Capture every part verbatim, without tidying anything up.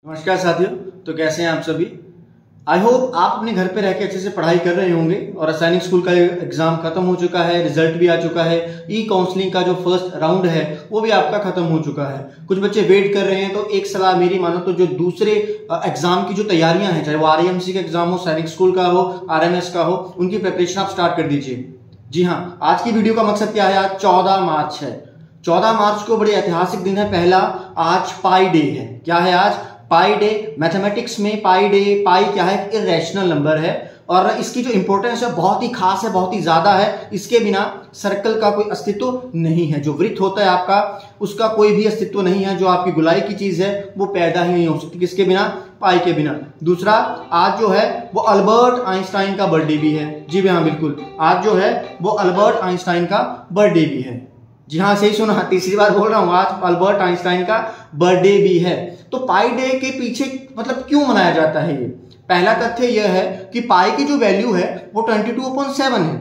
नमस्कार साथियों। तो कैसे हैं आप सभी। आई होप आप अपने घर पे रह के अच्छे से पढ़ाई कर रहे होंगे और सैनिक स्कूल का एग्जाम खत्म हो चुका है, रिजल्ट भी आ चुका है। ई काउंसलिंग का जो फर्स्ट राउंड है वो भी आपका खत्म हो चुका है। कुछ बच्चे वेट कर रहे हैं, तो एक सलाह मेरी मानो तो जो दूसरे एग्जाम की जो तैयारियां हैं, चाहे वो आर ई एम सी का एग्जाम हो, सैनिक स्कूल का हो, आर एम एस का हो, उनकी प्रिपरेशन आप स्टार्ट कर दीजिए। जी हाँ, आज की वीडियो का मकसद क्या है। आज चौदह मार्च है। चौदह मार्च को बड़े ऐतिहासिक दिन है। पहला, आज पाई डे है। क्या है आज? पाई डे। मैथमेटिक्स में पाई डे, पाई क्या है? एक इरेशनल नंबर है और इसकी जो इंपॉर्टेंस है बहुत ही खास है, बहुत ही ज्यादा है। इसके बिना सर्कल का कोई अस्तित्व नहीं है। जो वृत्त होता है आपका, उसका कोई भी अस्तित्व नहीं है। जो आपकी गुलाई की चीज है वो पैदा ही नहीं हो सकती। किसके बिना? पाई के बिना। दूसरा, आज जो है वो अल्बर्ट आइंस्टाइन का बर्थडे भी है। जी हाँ, बिल्कुल, आज जो है वो अल्बर्ट आइंस्टाइन का बर्थडे भी है। जी हाँ, सही सुना, तीसरी बार बोल रहा हूं, आज अल्बर्ट आइंस्टाइन का बर्थडे भी है। तो पाई डे के पीछे मतलब क्यों मनाया जाता है ये? पहला तथ्य यह है कि पाई की जो वैल्यू है वो बाईस अपॉन सेवन है।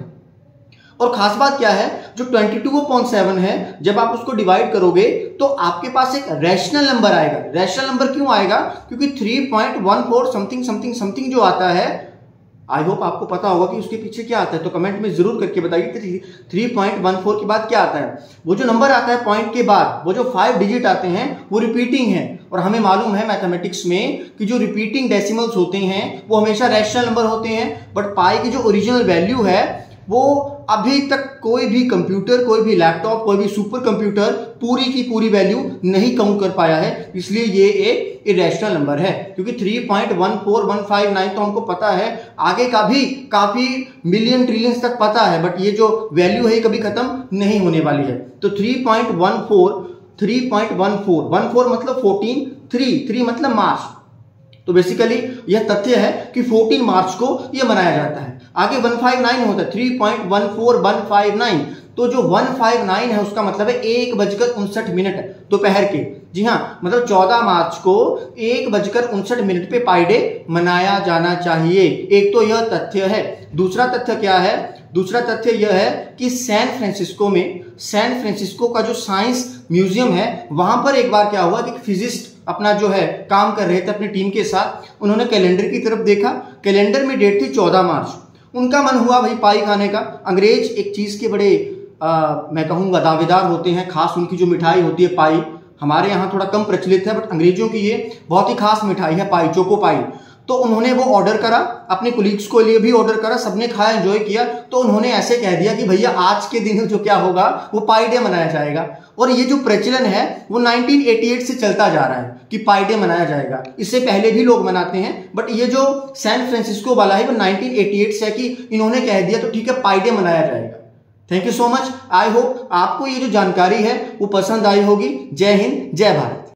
और खास बात क्या है, जो बाईस अपॉन सेवन है, जब आप उसको डिवाइड करोगे तो आपके पास एक रैशनल नंबर आएगा। रैशनल नंबर क्यों आएगा? क्योंकि three point one four something something something जो आता है, आई होप आपको पता होगा कि उसके पीछे क्या आता है। तो कमेंट में जरूर करके बताइए कि थ्री पॉइंट वन फोर के बाद क्या आता है। वो जो नंबर आता है पॉइंट के बाद, वो जो फाइव डिजिट आते हैं वो रिपीटिंग है। और हमें मालूम है मैथमेटिक्स में कि जो रिपीटिंग डेसिमल्स होते हैं वो हमेशा रैशनल नंबर होते हैं। बट पाई की जो ओरिजिनल वैल्यू है वो अभी तक कोई भी कंप्यूटर, कोई भी लैपटॉप, कोई भी सुपर कंप्यूटर पूरी की पूरी वैल्यू नहीं काउंट कर पाया है। इसलिए ये एक इरेशनल नंबर है। क्योंकि three point one four one five nine तो हमको पता है, आगे का भी काफी मिलियन ट्रिलियंस तक पता है, बट ये जो वैल्यू है ये कभी खत्म नहीं होने वाली है। तो three point one four, three point one four, one four मतलब फोर्टीन, थ्री, थ्री मतलब मार्च। तो बेसिकली यह तथ्य है कि चौदह मार्च को यह मनाया जाता है। आगे एक सौ उनसठ होता है, three point one four one five nine. तो जो एक सौ उनसठ है उसका मतलब है एक बजकर उनसठ मिनट दोपहर के। जी हाँ, मतलब चौदह मार्च को एक बजकर उनसठ मिनट पे पाई डे मनाया जाना चाहिए। एक तो यह तथ्य है। दूसरा तथ्य क्या है? दूसरा तथ्य यह है कि सैन फ्रांसिस्को में, सैन फ्रांसिस्को का जो साइंस म्यूजियम है, वहां पर एक बार क्या हुआ कि फिजिस्ट अपना जो है काम कर रहे थे अपनी टीम के साथ। उन्होंने कैलेंडर की तरफ देखा, कैलेंडर में डेट थी चौदह मार्च। उनका मन हुआ भाई पाई खाने का। अंग्रेज एक चीज के बड़े आ, मैं कहूँगा दावेदार होते हैं। खास उनकी जो मिठाई होती है पाई, हमारे यहाँ थोड़ा कम प्रचलित है, बट अंग्रेजों की ये बहुत ही खास मिठाई है पाई, चोको पाई। तो उन्होंने वो ऑर्डर करा, अपने कोलीग्स को लिए भी ऑर्डर करा, सबने खाया, एंजॉय किया। तो उन्होंने ऐसे कह दिया कि भैया आज के दिन जो क्या होगा वो पाई डे मनाया जाएगा। और ये जो प्रचलन है वो नाइनटीन एटी एट से चलता जा रहा है कि पाई डे मनाया जाएगा। इससे पहले भी लोग मनाते हैं, बट ये जो सैन फ्रांसिस्को वाला है वो नाइनटीन एटी एट से है कि इन्होंने कह दिया तो ठीक है पाई डे मनाया जाएगा। Thank you so much. I hope आपको ये जो जानकारी है वो पसंद आई होगी। जय हिंद, जय भारत।